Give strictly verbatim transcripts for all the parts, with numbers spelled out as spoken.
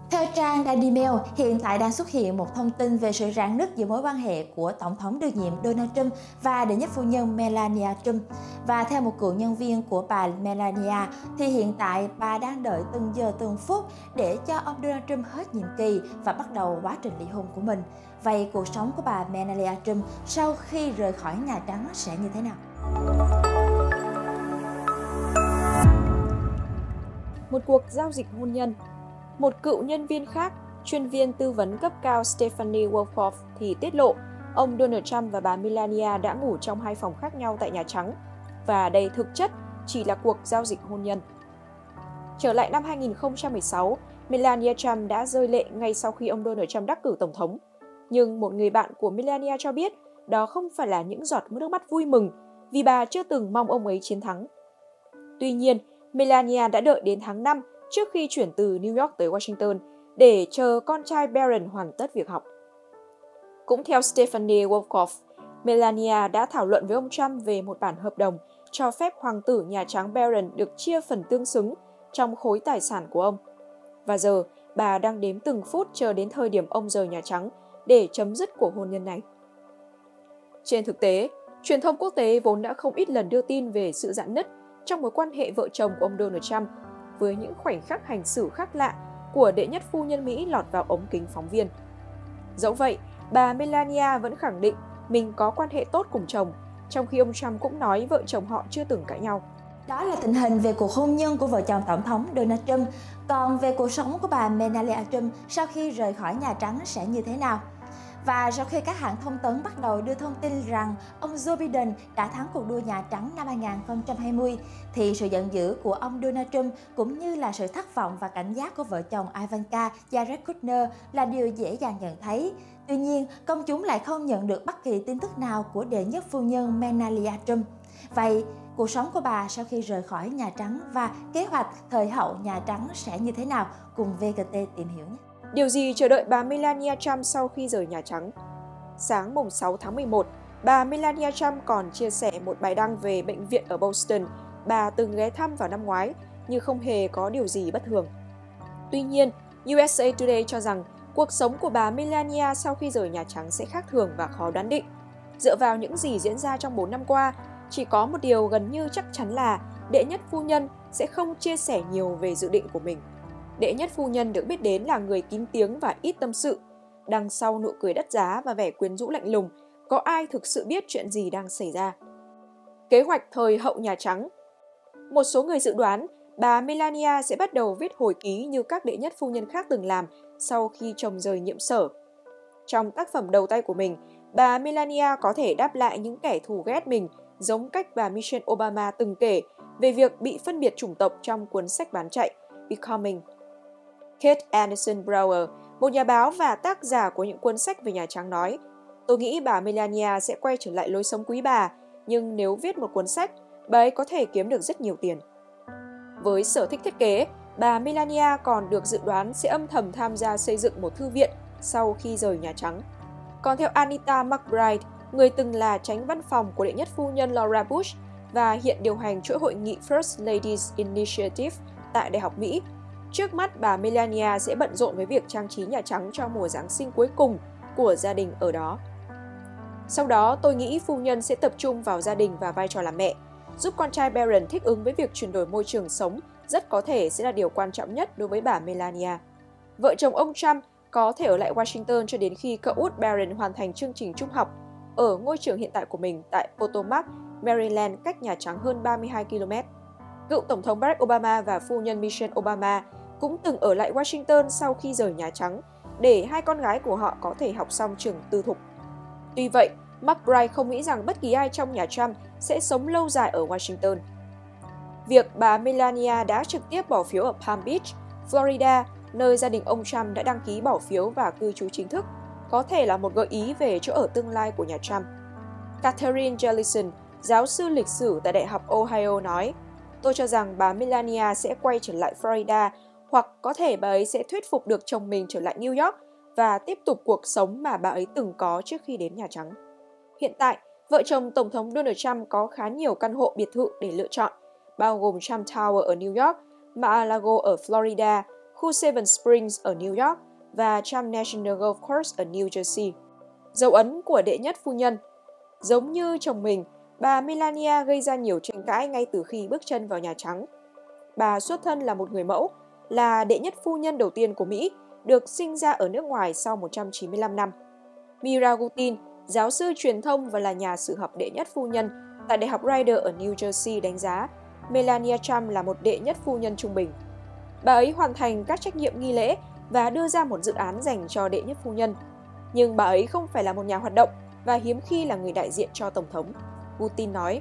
Theo trang Daily Mail, hiện tại đang xuất hiện một thông tin về sự rạn nứt giữa mối quan hệ của Tổng thống đương nhiệm Donald Trump và đệ nhất phu nhân Melania Trump. Và theo một cựu nhân viên của bà Melania, thì hiện tại bà đang đợi từng giờ từng phút để cho ông Donald Trump hết nhiệm kỳ và bắt đầu quá trình ly hôn của mình. Vậy cuộc sống của bà Melania Trump sau khi rời khỏi Nhà Trắng sẽ như thế nào? Một cuộc giao dịch hôn nhân. Một cựu nhân viên khác, chuyên viên tư vấn cấp cao Stephanie Wolfoff thì tiết lộ ông Donald Trump và bà Melania đã ngủ trong hai phòng khác nhau tại Nhà Trắng, và đây thực chất chỉ là cuộc giao dịch hôn nhân. Trở lại năm hai nghìn không trăm mười sáu, Melania Trump đã rơi lệ ngay sau khi ông Donald Trump đắc cử tổng thống. Nhưng một người bạn của Melania cho biết đó không phải là những giọt nước mắt vui mừng vì bà chưa từng mong ông ấy chiến thắng. Tuy nhiên, Melania đã đợi đến tháng năm trước khi chuyển từ New York tới Washington để chờ con trai Barron hoàn tất việc học. Cũng theo Stephanie Wolfoff, Melania đã thảo luận với ông Trump về một bản hợp đồng cho phép hoàng tử Nhà Trắng Barron được chia phần tương xứng trong khối tài sản của ông. Và giờ, bà đang đếm từng phút chờ đến thời điểm ông rời Nhà Trắng để chấm dứt cuộc hôn nhân này. Trên thực tế, truyền thông quốc tế vốn đã không ít lần đưa tin về sự rạn nứt trong mối quan hệ vợ chồng của ông Donald Trump, với những khoảnh khắc hành xử khác lạ của đệ nhất phu nhân Mỹ lọt vào ống kính phóng viên. Dẫu vậy, bà Melania vẫn khẳng định mình có quan hệ tốt cùng chồng, trong khi ông Trump cũng nói vợ chồng họ chưa từng cãi nhau. Đó là tình hình về cuộc hôn nhân của vợ chồng Tổng thống Donald Trump. Còn về cuộc sống của bà Melania Trump sau khi rời khỏi Nhà Trắng sẽ như thế nào? Và sau khi các hãng thông tấn bắt đầu đưa thông tin rằng ông Joe Biden đã thắng cuộc đua Nhà Trắng năm hai nghìn không trăm hai mươi, thì sự giận dữ của ông Donald Trump cũng như là sự thất vọng và cảnh giác của vợ chồng Ivanka, Jared Kushner là điều dễ dàng nhận thấy. Tuy nhiên, công chúng lại không nhận được bất kỳ tin tức nào của đệ nhất phu nhân Melania Trump. Vậy, cuộc sống của bà sau khi rời khỏi Nhà Trắng và kế hoạch thời hậu Nhà Trắng sẽ như thế nào? Cùng vê kê tê tìm hiểu nhé! Điều gì chờ đợi bà Melania Trump sau khi rời Nhà Trắng? Sáng mùng sáu tháng mười một, bà Melania Trump còn chia sẻ một bài đăng về bệnh viện ở Boston bà từng ghé thăm vào năm ngoái, nhưng không hề có điều gì bất thường. Tuy nhiên, u ét a Today cho rằng cuộc sống của bà Melania sau khi rời Nhà Trắng sẽ khác thường và khó đoán định. Dựa vào những gì diễn ra trong bốn năm qua, chỉ có một điều gần như chắc chắn là đệ nhất phu nhân sẽ không chia sẻ nhiều về dự định của mình. Đệ nhất phu nhân được biết đến là người kín tiếng và ít tâm sự. Đằng sau nụ cười đắt giá và vẻ quyến rũ lạnh lùng, có ai thực sự biết chuyện gì đang xảy ra? Kế hoạch thời hậu Nhà Trắng. Một số người dự đoán bà Melania sẽ bắt đầu viết hồi ký như các đệ nhất phu nhân khác từng làm sau khi chồng rời nhiệm sở. Trong tác phẩm đầu tay của mình, bà Melania có thể đáp lại những kẻ thù ghét mình giống cách bà Michelle Obama từng kể về việc bị phân biệt chủng tộc trong cuốn sách bán chạy Becoming. Kate Anderson Brower, một nhà báo và tác giả của những cuốn sách về Nhà Trắng nói, tôi nghĩ bà Melania sẽ quay trở lại lối sống quý bà, nhưng nếu viết một cuốn sách, bà ấy có thể kiếm được rất nhiều tiền. Với sở thích thiết kế, bà Melania còn được dự đoán sẽ âm thầm tham gia xây dựng một thư viện sau khi rời Nhà Trắng. Còn theo Anita McBride, người từng là chánh văn phòng của đệ nhất phu nhân Laura Bush và hiện điều hành chuỗi hội nghị First Ladies Initiative tại Đại học Mỹ, trước mắt bà Melania sẽ bận rộn với việc trang trí Nhà Trắng cho mùa Giáng sinh cuối cùng của gia đình ở đó. Sau đó, tôi nghĩ phu nhân sẽ tập trung vào gia đình và vai trò làm mẹ, giúp con trai Barron thích ứng với việc chuyển đổi môi trường sống rất có thể sẽ là điều quan trọng nhất đối với bà Melania. Vợ chồng ông Trump có thể ở lại Washington cho đến khi cậu út Barron hoàn thành chương trình trung học ở ngôi trường hiện tại của mình tại Potomac, Maryland, cách Nhà Trắng hơn ba mươi hai ki lô mét. Cựu Tổng thống Barack Obama và phu nhân Michelle Obama cũng từng ở lại Washington sau khi rời Nhà Trắng để hai con gái của họ có thể học xong trường tư thục. Tuy vậy, McBride không nghĩ rằng bất kỳ ai trong nhà Trump sẽ sống lâu dài ở Washington. Việc bà Melania đã trực tiếp bỏ phiếu ở Palm Beach, Florida, nơi gia đình ông Trump đã đăng ký bỏ phiếu và cư trú chính thức, có thể là một gợi ý về chỗ ở tương lai của nhà Trump. Catherine Jellison, giáo sư lịch sử tại Đại học Ohio nói, tôi cho rằng bà Melania sẽ quay trở lại Florida hoặc có thể bà ấy sẽ thuyết phục được chồng mình trở lại New York và tiếp tục cuộc sống mà bà ấy từng có trước khi đến Nhà Trắng. Hiện tại, vợ chồng Tổng thống Donald Trump có khá nhiều căn hộ biệt thự để lựa chọn, bao gồm Trump Tower ở New York, Mar-a-Lago ở Florida, khu Seven Springs ở New York và Trump National Golf Course ở New Jersey. Dấu ấn của đệ nhất phu nhân. Giống như chồng mình, bà Melania gây ra nhiều tranh cãi ngay từ khi bước chân vào Nhà Trắng. Bà xuất thân là một người mẫu, là đệ nhất phu nhân đầu tiên của Mỹ, được sinh ra ở nước ngoài sau một trăm chín mươi lăm năm. Mira Gutin, giáo sư truyền thông và là nhà sử học đệ nhất phu nhân tại Đại học Rider ở New Jersey đánh giá Melania Trump là một đệ nhất phu nhân trung bình. Bà ấy hoàn thành các trách nhiệm nghi lễ và đưa ra một dự án dành cho đệ nhất phu nhân. Nhưng bà ấy không phải là một nhà hoạt động và hiếm khi là người đại diện cho Tổng thống, Putin nói.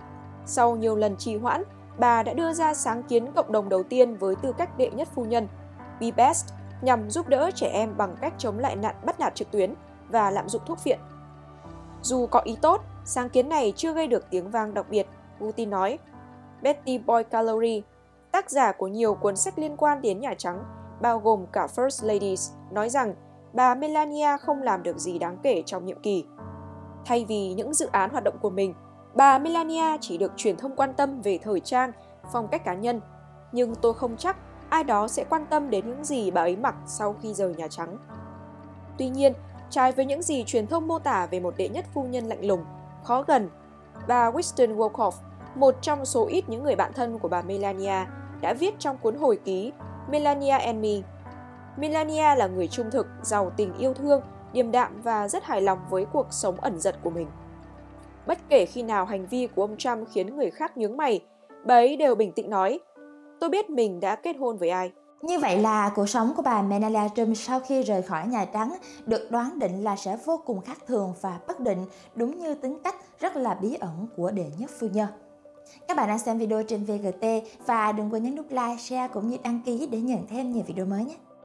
Sau nhiều lần trì hoãn, bà đã đưa ra sáng kiến cộng đồng đầu tiên với tư cách đệ nhất phu nhân, Be Best, nhằm giúp đỡ trẻ em bằng cách chống lại nạn bắt nạt trực tuyến và lạm dụng thuốc phiện. Dù có ý tốt, sáng kiến này chưa gây được tiếng vang đặc biệt, Putin nói. Betty Boyd Gallery, tác giả của nhiều cuốn sách liên quan đến Nhà Trắng, bao gồm cả First Ladies, nói rằng bà Melania không làm được gì đáng kể trong nhiệm kỳ. Thay vì những dự án hoạt động của mình, bà Melania chỉ được truyền thông quan tâm về thời trang, phong cách cá nhân. Nhưng tôi không chắc ai đó sẽ quan tâm đến những gì bà ấy mặc sau khi rời Nhà Trắng. Tuy nhiên, trái với những gì truyền thông mô tả về một đệ nhất phu nhân lạnh lùng, khó gần, bà Winston Wolkoff, một trong số ít những người bạn thân của bà Melania, đã viết trong cuốn hồi ký Melania and Me. Melania là người trung thực, giàu tình yêu thương, điềm đạm và rất hài lòng với cuộc sống ẩn dật của mình. Bất kể khi nào hành vi của ông Trump khiến người khác nhướng mày, bà ấy đều bình tĩnh nói, tôi biết mình đã kết hôn với ai. Như vậy là cuộc sống của bà Melania Trump sau khi rời khỏi Nhà Trắng được đoán định là sẽ vô cùng khác thường và bất định, đúng như tính cách rất là bí ẩn của đệ nhất phu nhân. Các bạn đang xem video trên vê giê tê và đừng quên nhấn nút like, share cũng như đăng ký để nhận thêm nhiều video mới nhé.